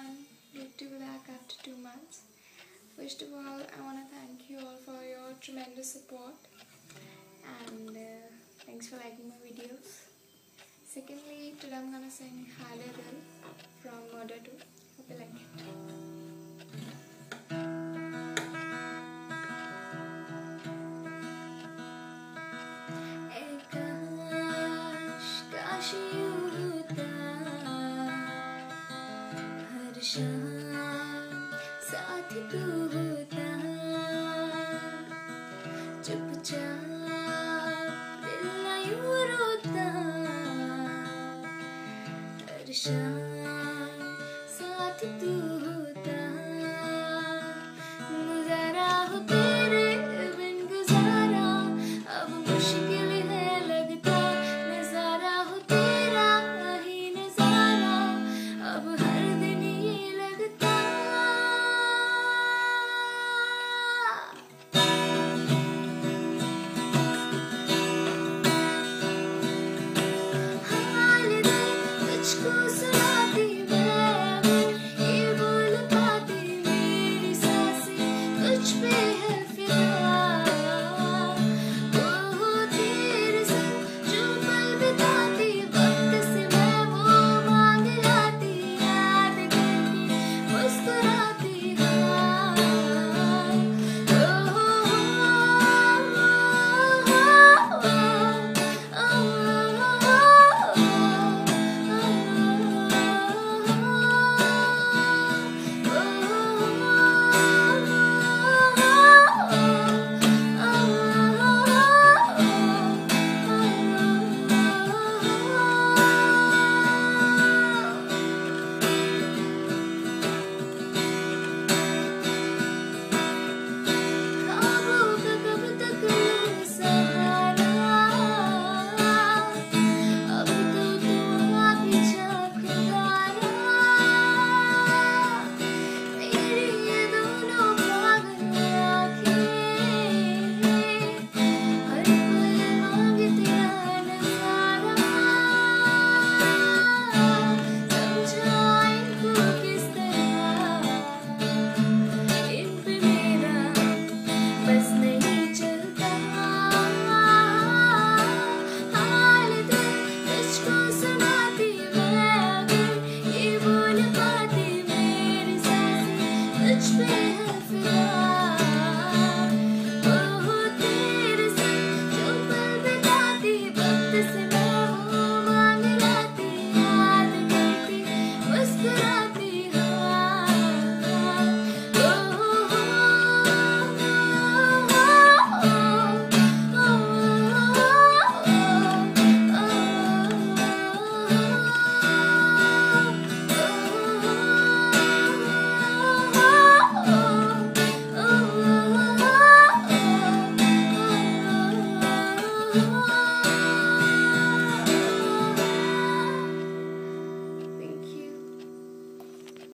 everyone, good to be back after 2 months. First of all, I want to thank you all for your tremendous support and thanks for liking my videos. Secondly, today I'm gonna sing Haal from Murder 2. Hope you like it. साथ तू होता चुपचाप दिल ना यूं रोता हर शाम साथ तू होता गुजारा हो तेरे बिन गुजारा अब मुश्किल है लगता नजारा हो तेरा ही नजारा अब हर दिन ये लगता तुझको सुनाती मैं ये बोल पाती मेरी सांसें तुझ पे है फिदा वो तेरे संग जो पल बिताती वक्त से मैं वो मांग लाती याद करके मुस्कुराती oh